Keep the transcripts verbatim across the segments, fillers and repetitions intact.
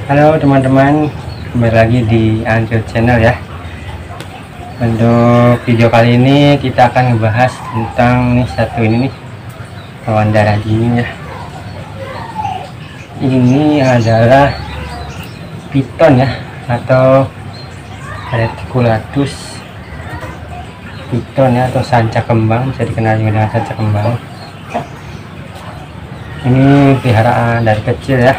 Halo teman-teman, kembali lagi di Anjur Channel ya. Untuk video kali ini kita akan membahas tentang nih satu ini nih, hewan darah dingin ya. Ini adalah piton ya, atau reticulatus piton ya, atau sanca kembang, bisa dikenal juga dengan sanca kembang. Ini peliharaan dari kecil ya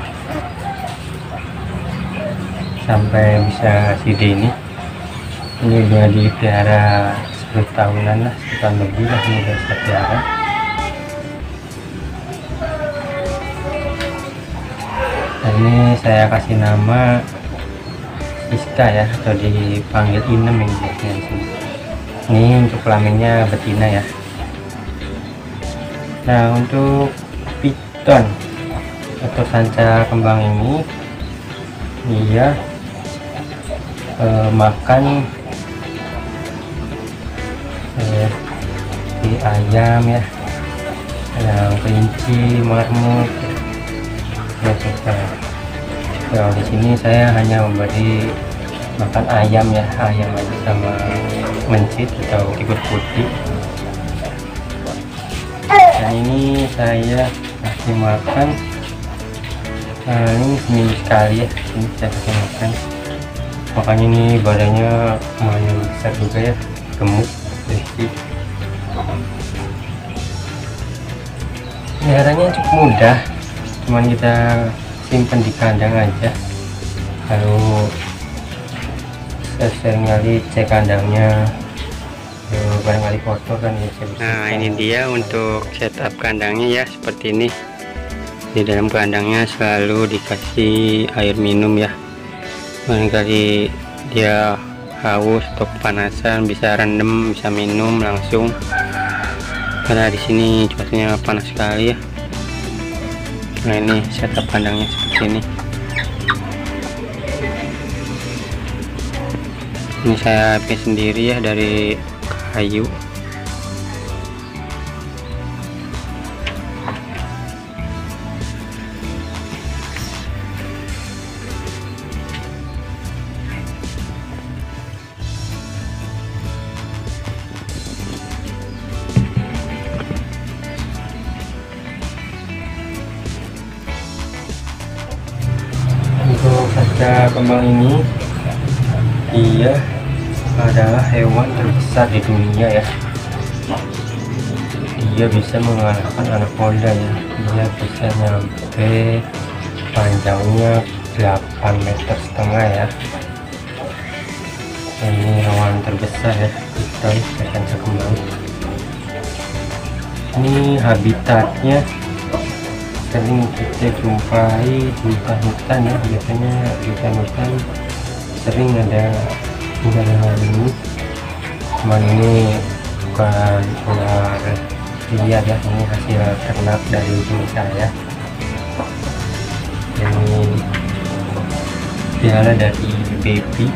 sampai bisa gede ini. Ini udah dipelihara sepuluh tahunan lah, sepuluh tahun lebih lah ini udah saya pelihara. Nah, ini saya kasih nama Siska ya, atau dipanggil Inem yang biasanya di sini. Ini untuk kelaminnya betina ya. Nah, untuk piton atau sanca kembang ini dia eh, makan eh, di ayam ya, yang kelinci, marmut ya, suka. Kalau di sini saya hanya memberi makan ayam ya, ayam aja sama mencit atau tikus putih. Nah, ini saya kasih makan, nah ini seminggu sekali ya, ini saya kasih makan. Makanya ini badannya lumayan besar juga ya, gemuk, bersih. Peliharanya cukup mudah, cuman kita simpan di kandang aja. Lalu saya sering kali cek kandangnya, barangkali kotor kan ya. Nah, ini dia untuk setup kandangnya ya, seperti ini. Di dalam kandangnya selalu dikasih air minum ya, barangkali dia haus atau kepanasan bisa rendam, bisa minum langsung, karena di sini cuacanya panas sekali ya. Nah, ini setup kandangnya seperti ini. Ini saya bikin sendiri ya, dari kayu. Untuk sanca kembang ini, dia adalah hewan terbesar di dunia ya. Dia bisa mengalahkan anaconda ya. Dia bisa nyampe panjangnya delapan meter setengah ya. Ini hewan terbesar ya, piton sanca kembang. Ini habitatnya sering kita jumpai di hutan-hutan ya, biasanya di hutan-hutan sering ada ular ini. Cuman ini bukan ular liar ya, ini hasil ternak dari ibu saya. Ini dia dari baby.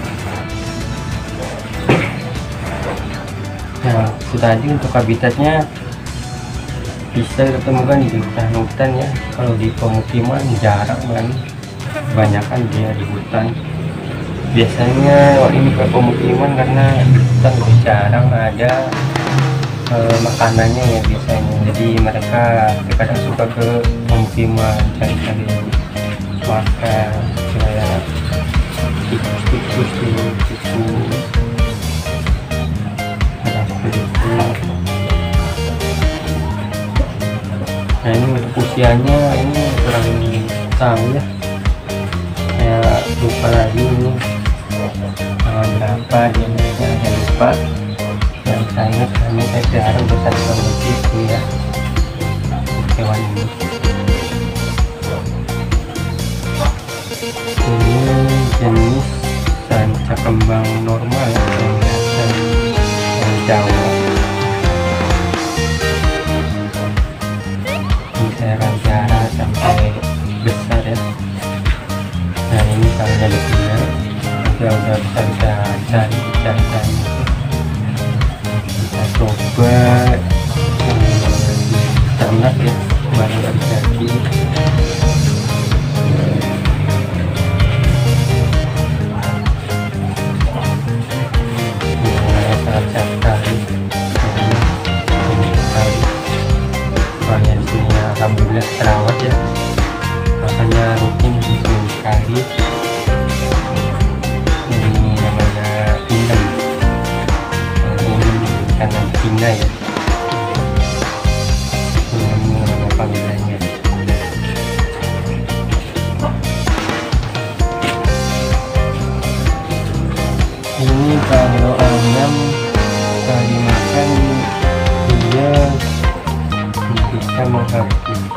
Nah, itu tadi untuk habitatnya bisa ditemukan di hutan-hutan ya. Kalau di pemukiman jarang kan, kebanyakan dia di hutan. Biasanya oh ini ke pemukiman karena di hutan lebih jarang ada e, makanannya ya biasanya. Jadi mereka kadang suka ke pemukiman cari-cari makan kayak tikus-tikus tikus ada seperti itu. Nah, ini untuk usianya ini kurang tahu ya, saya lupa lagi ini tahun berapa dia umurnya, saya lupa. Yang saya ingat hanya saya pelihara udah satu tahun lebih itu ya hewan ini. Ini jenis sanca kembang normal ya, yang biasa yang Jawa. Saya akan pelihara sampai besar ya. Nah, ini kalau ada betina kita udah bisa bisa cari cari cari kita coba ternak ya, baru dari kaki.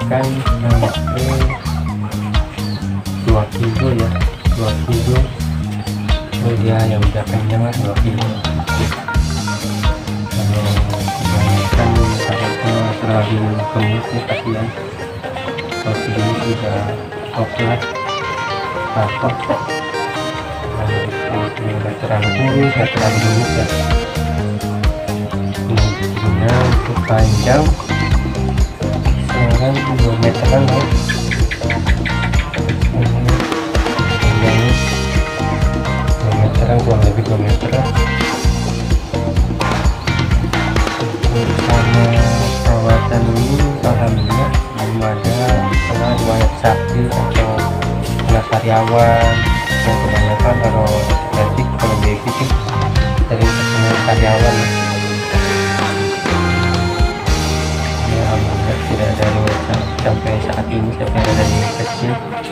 ikan hampir dua kilo ya, dua kilo. Oh dia yang udah kenyang lah dua kilo. Kalau kebanyakan takutnya terlalu gemuk nih kasihan. Kalau segini sudah oke lah, apa? Nggak terlalu kurus, nggak terlalu gemuk ya. Ini untuk panjang sekarang dua meteran ya. Panjangnya dua meteran, kurang lebih dua meteran. Sama perawatan ini alhamdulillah belum ada kena riwayat sakit atau kena karyawan. Yang kebanyakan kalau nanti kalau begitu dari kena karyawan ya. Ya alhamdulillah tidak ada riwayat sakit sampai saat ini, sampai ada yang kecil.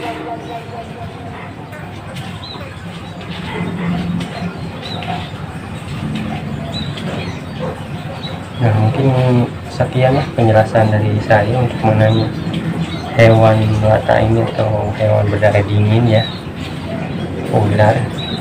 Nah mungkin sekian ya penjelasan dari saya untuk mengenai hewan melata ini atau hewan berdarah dingin ya, ular.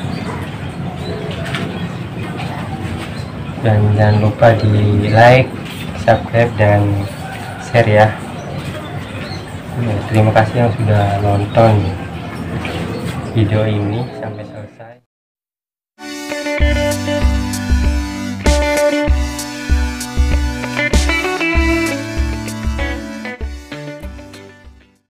Dan jangan lupa di like, subscribe, dan share ya. Ya, terima kasih yang sudah nonton video ini sampai selesai.